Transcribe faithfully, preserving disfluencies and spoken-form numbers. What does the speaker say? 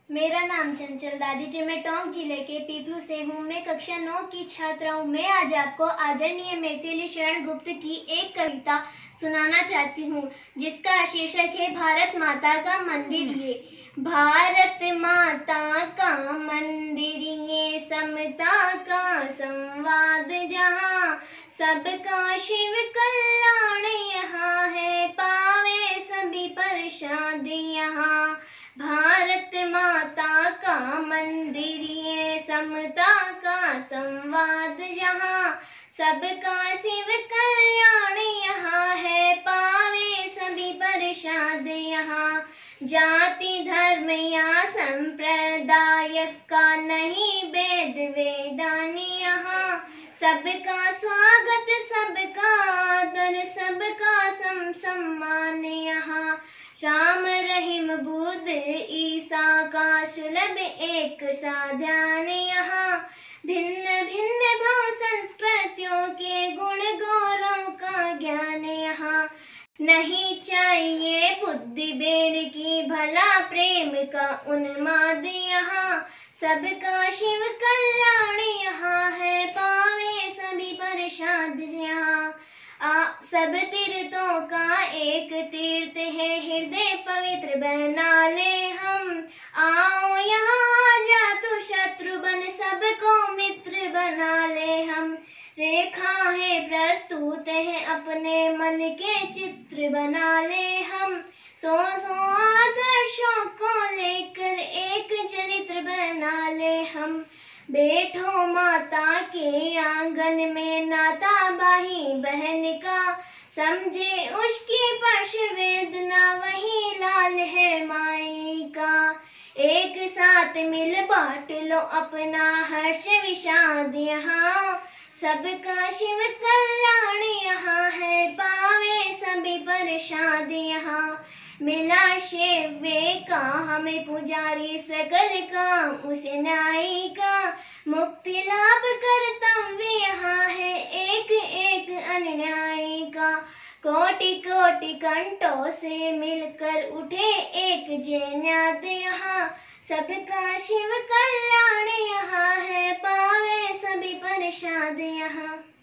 मेरा नाम चंचल दादी जी, मैं टोंक जिले के पीपलू से हूँ। मैं कक्षा नौ की छात्रा हूँ। मैं आज आपको आदरणीय मैथिली शरण गुप्त की एक कविता सुनाना चाहती हूँ, जिसका शीर्षक है भारत माता का मंदिर ये। भारत माता का मंदिर ये, समता का संवाद जहाँ, सबका शिव कल्याण यहाँ है, पावे सभी प्रसाद यहाँ। भारत माता का मंदिर ये, समता का संवाद जहाँ, सबका शिव कल्याण यहाँ है, पावे सभी प्रसाद यहाँ। जाति धर्म या संप्रदाय का नहीं भेद वेदान यहाँ, सबका स्वागत सबका आदर, सबका सम सम्मान यहाँ। राम रहीम बुद्ध ईसा का सुलभ एक सा ध्यान यहाँ, भिन्न भिन्न भाव संस्कृतियों के गुण गौरव का ज्ञान यहाँ। नहीं चाहिए बुद्धि बेर की, भला प्रेम का उन्माद यहाँ, सबका शिव कल्याण यहाँ है, पावे सभी प्रसाद यहाँ। आ, सब तीर्थों का एक तीर्थ है, हृदय पवित्र बना ले हम। आओ यहाँ जा तू शत्रु बन, सबको मित्र बना ले हम। रेखा है प्रस्तुत है, अपने मन के चित्र बना ले हम। सौ सौ आदर्शों को लेकर एक चरित्र बना ले हम। बैठो माता के आंगन में, नाता भाई बहन का, समझे उसकी पश वेदना, वही लाल है माई का। एक साथ मिल बांट लो अपना हर्ष विषाद यहाँ, सबका शिव कल्याण यहाँ है, पावे सभी प्रसाद यहाँ। मिला शेवे का हमें पुजारी, सकल काम उस न्यायी का, मुक्ति लाभ कर्तव्य यहाँ है, एक एक अन्यायी का। कोटि कोटि कंठों से मिलकर उठे एक जयनाद यहाँ, सबका शिव कल्याण यहाँ है, पावे सभी प्रसाद यहाँ।